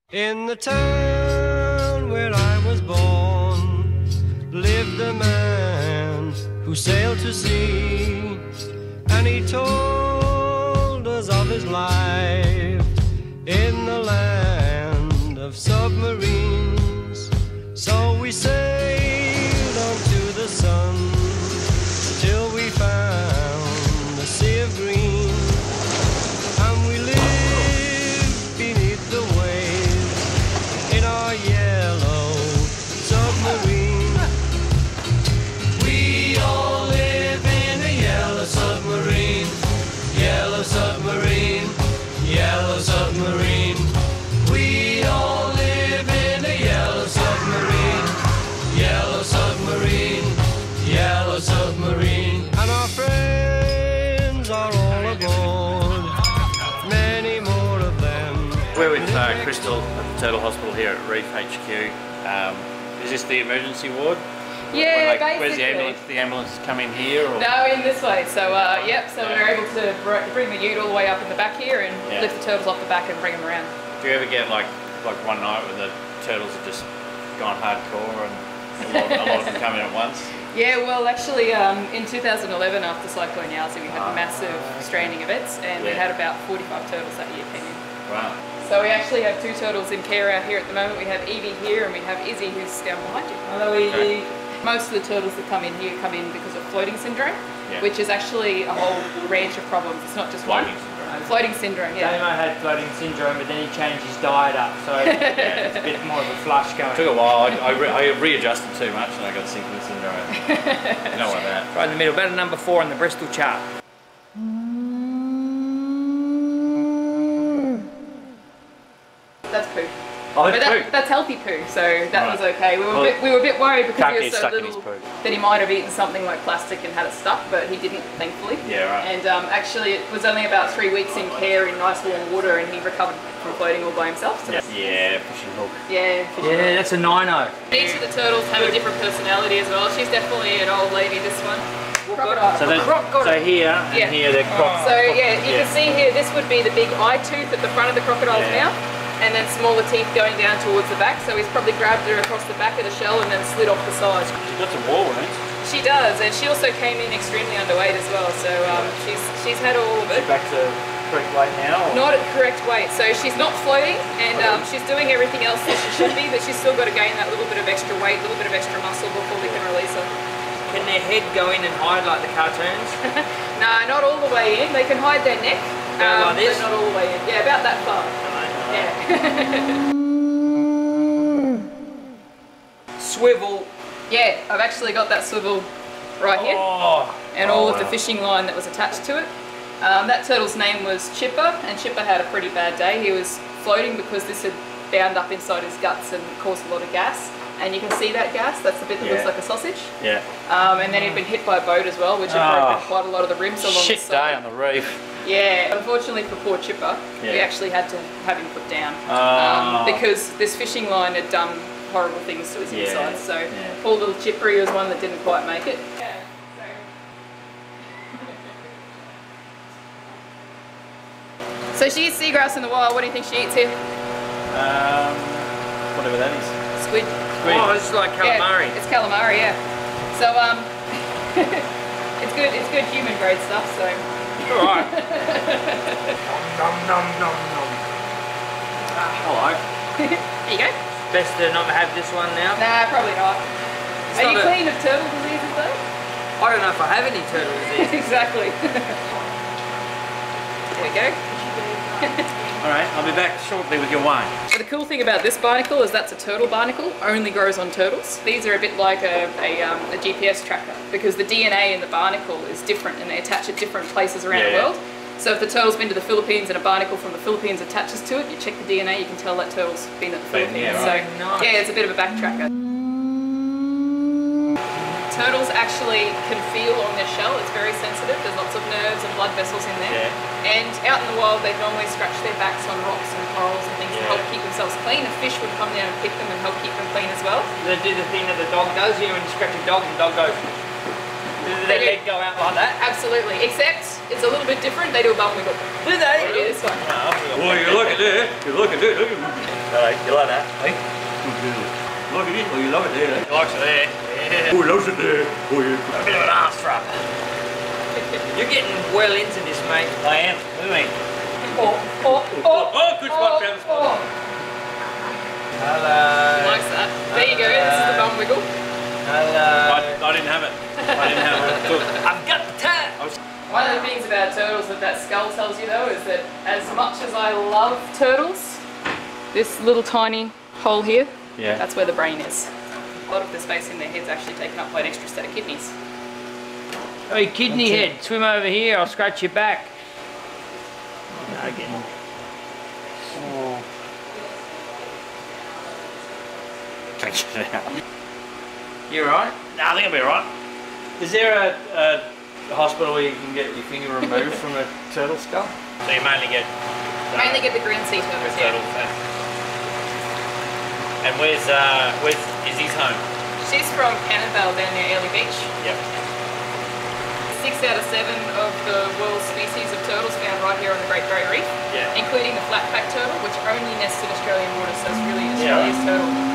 In the town where I was born lived a man who sailed to sea, and he told us of his life in the land of submarines. So we sailed on to the sun till we found the sea of green, and we lived beneath the waves in our yellow submarine. We all live in a yellow submarine, yellow submarine, yellow submarine. We all live in a yellow submarine, yellow submarine, yellow submarine. And our friends are all aboard, many more of them. We're with Crystal at the Turtle Hospital here at Reef HQ. Is this the emergency ward? Yeah, Where's basically. the ambulance come in here? Or? No, in this way. So, yep, so we're able to bring the ute all the way up in the back here and lift the turtles off the back and bring them around. Do you ever get like one night when the turtles have just gone hardcore and a lot of them come in at once? Yeah, well, actually, in 2011, after Cyclone Yasi, we had massive stranding events, and we had about 45 turtles that year came in. Wow. So we actually have 2 turtles in care out here at the moment. We have Evie here, and we have Izzy, who's down behind you. Hello, Evie. Most of the turtles that come in here come in because of floating syndrome, which is actually a whole range of problems. It's not just floating one. syndrome. Floating syndrome, yeah. Damo had floating syndrome, but then he changed his diet up, so it's a bit more of a flush going. It took a while. I readjusted too much and I got sinking syndrome. You know what that? Right in the middle, about a number 4 on the Bristol chart. That's poo. Oh, that's But poo. that's healthy poo, so that was okay. We were a bit worried because Can't he get was so stuck in his little poo. that he might have eaten something like plastic and had it stuck, but he didn't, thankfully. Yeah, right. And actually, it was only about 3 weeks in care in nice warm water, and he recovered from floating all by himself. So Yeah, fishing hook. yeah, Yeah, that's a 9-0. Each of the turtles have a different personality as well. She's definitely an old lady, this one. Crocodile. So here and here they're croc. So yeah, you can see here, this would be the big eye tooth at the front of the crocodile's mouth, and then smaller teeth going down towards the back. So he's probably grabbed her across the back of the shell and then slid off the side. She's got some war wounds. She does, and she also came in extremely underweight as well. So she's had all of it. Back to correct weight now? Or? Not at correct weight. So she's not floating, and she's doing everything else that she should be, but she's still got to gain that little bit of extra weight, a little bit of extra muscle before we can release her. Can their head go in and hide like the cartoons? No, not all the way in. They can hide their neck, like this? but not all the way in. Yeah, about that far. Yeah. Swivel. Yeah, I've actually got that swivel right here, and all of the fishing line that was attached to it. That turtle's name was Chipper, and Chipper had a pretty bad day. He was floating because this had bound up inside his guts and caused a lot of gas. And you can see that gas, that's the bit that looks like a sausage. Yeah. And then he'd been hit by a boat as well, which had broken quite a lot of the rims along the side. Shit day on the reef. Yeah, unfortunately for poor Chipper, we actually had to have him put down because this fishing line had done horrible things to his inside. So poor little Chippery was one that didn't quite make it. So she eats seagrass in the wild. What do you think she eats here? Whatever that is. Squid. Oh, this is like calamari. Yeah, it's calamari, yeah. So it's good human grade stuff. So. Alright. Hello. There you go. Best to not have this one now. Nah, probably not. Are you clean of turtle diseases though? I don't know if I have any turtle disease. Exactly. There we go. Alright, I'll be back shortly with your wine. So the cool thing about this barnacle is that's a turtle barnacle, only grows on turtles. These are a bit like a GPS tracker because the DNA in the barnacle is different and they attach at different places around the world. So if the turtle's been to the Philippines and a barnacle from the Philippines attaches to it, you check the DNA, you can tell that turtle's been at the Philippines. So yeah, it's a bit of a backtracker. Turtles actually can feel on their shell, it's very sensitive, there's lots of nerves and blood vessels in there. And out in the wild they normally scratch their backs on rocks and corals and things to help keep themselves clean. A fish would come down and pick them and help keep them clean as well. They do the thing that the dog does here when you scratch a dog and the dog goes. Does their leg go out like that? Absolutely, except is a little bit different. They do a bum wiggle. Do they? They do this one. Well, you look at there. You look at it. Hello, you like that? Hey? Look at it. Oh, you love it there. He likes it there. Yeah. Oh, he loves it there. Oh, yeah. A bit of an arse rubber. You're getting well into this, mate. I am. What do you mean? Oh, good spot, found the spot. Hello. He likes that. There you go. This is the bum wiggle. Hello. I didn't have it. I didn't have it. Good. I've got the time. One of the things about turtles that skull tells you though is that as much as I love turtles, this little tiny hole here, Yeah. that's where the brain is. A lot of the space in their head's actually taken up by an extra set of kidneys. Hey, kidney head, swim over here. I'll scratch your back. No, again. Check it out. You alright? Nah, I think I'll be alright. Is there a hospital where you can get your finger removed from a turtle skull? So you mainly get Mainly get the green sea turtles, yeah. turtles then. And where's Izzy's home? She's from Cannonvale down near Early Beach. Yep. 6 out of 7 of the world's species of turtles found right here on the Great Barrier Reef, Yeah. including the flat-back turtle, which only nests in Australian waters, so it's really Yeah. Australia's turtle.